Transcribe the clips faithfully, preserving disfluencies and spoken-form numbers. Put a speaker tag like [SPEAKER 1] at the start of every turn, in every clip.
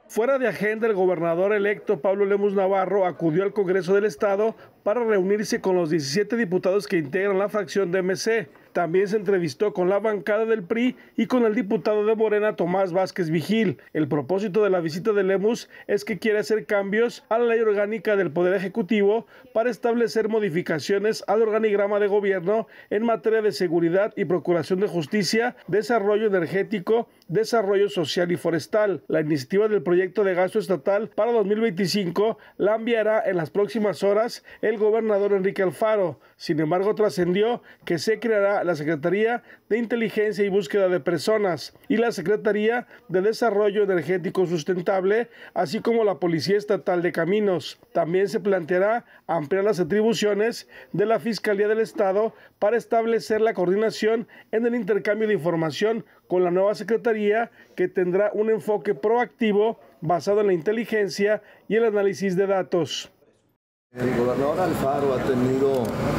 [SPEAKER 1] Fuera de agenda, el gobernador electo Pablo Lemus Navarro acudió al Congreso del Estado para reunirse con los diecisiete diputados que integran la fracción de M C. También se entrevistó con la bancada del P R I y con el diputado de Morena, Tomás Vázquez Vigil. El propósito de la visita de Lemus es que quiere hacer cambios a la ley orgánica del Poder Ejecutivo para establecer modificaciones al organigrama de gobierno en materia de seguridad y procuración de justicia, desarrollo energético, desarrollo social y forestal. La iniciativa del proyecto de gasto estatal para dos mil veinticinco la enviará en las próximas horas el gobernador Enrique Alfaro. Sin embargo, trascendió que se creará la Secretaría de Inteligencia y Búsqueda de Personas y la Secretaría de Desarrollo Energético Sustentable, así como la Policía Estatal de Caminos. También se planteará ampliar las atribuciones de la Fiscalía del Estado para establecer la coordinación en el intercambio de información con la nueva Secretaría, que tendrá un enfoque proactivo basado en la inteligencia y el análisis de datos.
[SPEAKER 2] El gobernador Alfaro ha tenido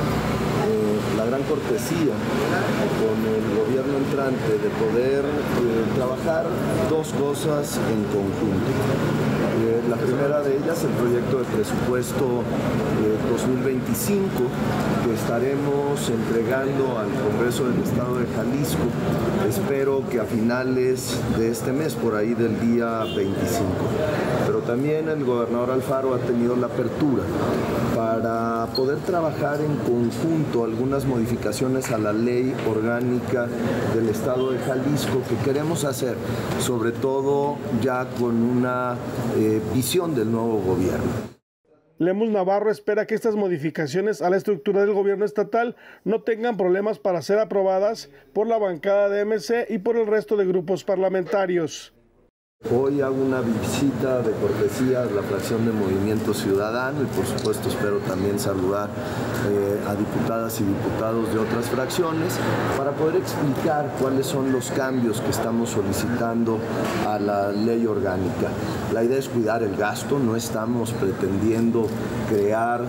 [SPEAKER 2] eh, la gran cortesía con el gobierno entrante de poder eh, trabajar dos cosas en conjunto. Eh, la primera de ellas, el proyecto de presupuesto eh, dos mil veinticinco, que estaremos entregando al Congreso del Estado de Jalisco. Espero que a finales de este mes, por ahí del día veinticinco. Pero también el gobernador Alfaro ha tenido la apertura para poder trabajar en conjunto algunas modificaciones a la ley orgánica del Estado de Jalisco que queremos hacer, sobre todo ya con una eh, visión del nuevo gobierno.
[SPEAKER 1] Lemus Navarro espera que estas modificaciones a la estructura del gobierno estatal no tengan problemas para ser aprobadas por la bancada de M C y por el resto de grupos parlamentarios.
[SPEAKER 2] Hoy hago una visita de cortesía a la fracción de Movimiento Ciudadano y por supuesto espero también saludar eh, a diputadas y diputados de otras fracciones para poder explicar cuáles son los cambios que estamos solicitando a la ley orgánica. La idea es cuidar el gasto, no estamos pretendiendo crear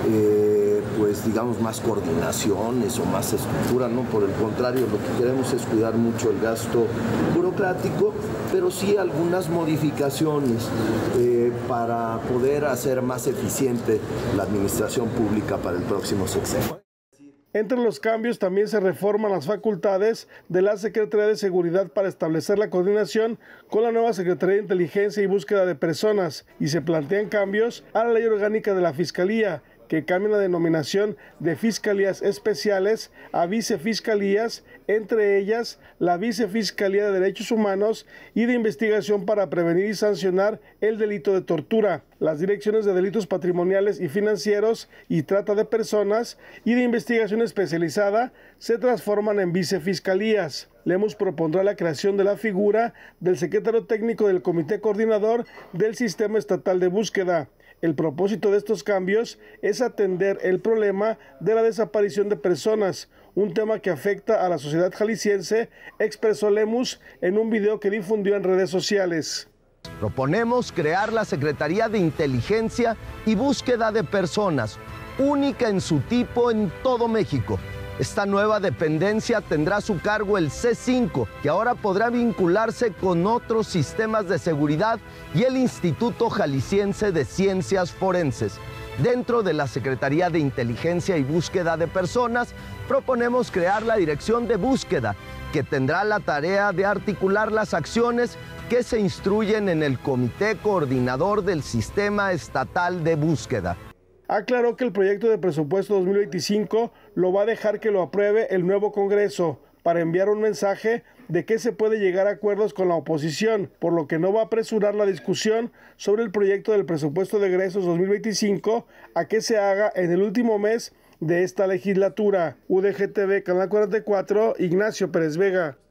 [SPEAKER 2] eh, pues digamos más coordinaciones o más estructura, no, por el contrario, lo que queremos es cuidar mucho el gasto burocrático, pero sí algunas modificaciones eh, para poder hacer más eficiente la administración pública para el próximo sexenio.
[SPEAKER 1] Entre los cambios también se reforman las facultades de la Secretaría de Seguridad para establecer la coordinación con la nueva Secretaría de Inteligencia y Búsqueda de Personas y se plantean cambios a la ley orgánica de la Fiscalía, que cambia la denominación de fiscalías especiales a vicefiscalías, entre ellas la Vicefiscalía de Derechos Humanos y de Investigación para prevenir y sancionar el delito de tortura. Las direcciones de delitos patrimoniales y financieros y trata de personas y de investigación especializada se transforman en vicefiscalías. Lemus propondrá la creación de la figura del secretario técnico del Comité Coordinador del Sistema Estatal de Búsqueda. El propósito de estos cambios es atender el problema de la desaparición de personas, un tema que afecta a la sociedad jalisciense, expresó Lemus en un video que difundió en redes sociales.
[SPEAKER 3] Proponemos crear la Secretaría de Inteligencia y Búsqueda de Personas, única en su tipo en todo México. Esta nueva dependencia tendrá a su cargo el C cinco, que ahora podrá vincularse con otros sistemas de seguridad y el Instituto Jalisciense de Ciencias Forenses. Dentro de la Secretaría de Inteligencia y Búsqueda de Personas, proponemos crear la Dirección de Búsqueda, que tendrá la tarea de articular las acciones que se instruyen en el Comité Coordinador del Sistema Estatal de Búsqueda.
[SPEAKER 1] Aclaró que el proyecto de presupuesto dos mil veinticinco lo va a dejar que lo apruebe el nuevo Congreso para enviar un mensaje de que se puede llegar a acuerdos con la oposición, por lo que no va a apresurar la discusión sobre el proyecto del presupuesto de egresos dos mil veinticinco a que se haga en el último mes de esta legislatura. U D G T V, Canal cuarenta y cuatro, Ignacio Pérez Vega.